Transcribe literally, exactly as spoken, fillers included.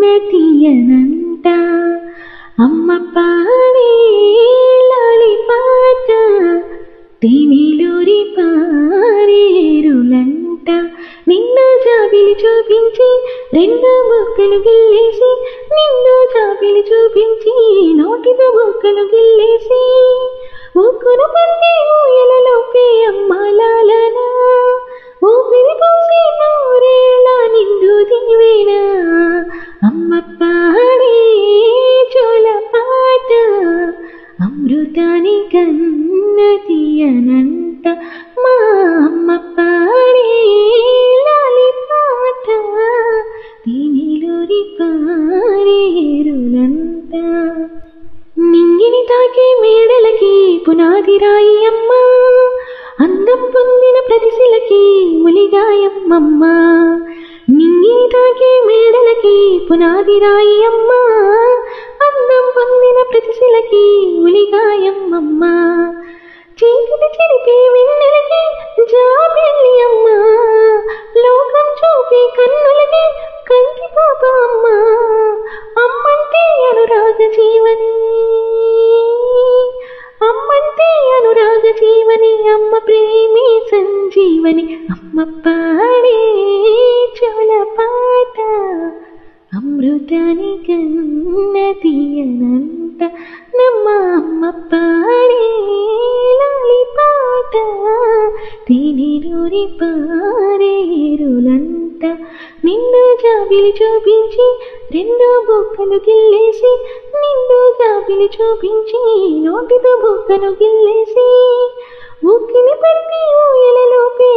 తీయనంట అమ్మ పాడే లాలిపాట తేనెలూరి పారేరులంట నిన్ను జాబిలి చూపించి రెండు బుక్కలు గిల్లేసి నిన్ను జాబిలి చూపించి నోటితో బుక్కలు గిల్లేసి ఊకును పట్టి ఊయలలోకి అమ్మ లాలనా ఊపిరి పోసి నూరేళ్ళ నిండు దీవెనా అమ్మ పాడే చోల పాట అమృతాని కన్న తీయనంట మా అమ్మ పాడే లాలిపాట తేనెలూరి పారేరులంట నింగిని తాకే మేడలకి పునాది రాయి అమ్మ అందం పొందిన ప్రతిశిలకి ములిగాయమ్మమ్మ నింగిని తాకే మేడలకి పునాది రాయి అమ్మ అందం పొందిన ప్రతిశిలకి ములిగాయమ్మమ్మ చీకటి చిరిపి వెన్నెలకి జాబిల్లి అమ్మ లోకం చూపి కన్నులకి కంటి పాప అమ్మ అమ్మంటే అనురాగ జీవని అమ్మంటే అనురాగ జీవని అమ్మ ప్రేమే సంజీవని అమ్మ పాడే చోల పాట అమృతాని కన్న తీయనంట నమ్మ అమ్మ పాడే లాలిపాట తేనెలూరి పారేరులంట నిన్ను జాబిలి చూపించి రెండు బుక్కలు గిల్లేసి నిన్ను జాబిలి చూపించి నోటితో బుక్కను గిల్లేసి ఊకిని పట్టి ఊయలలోకి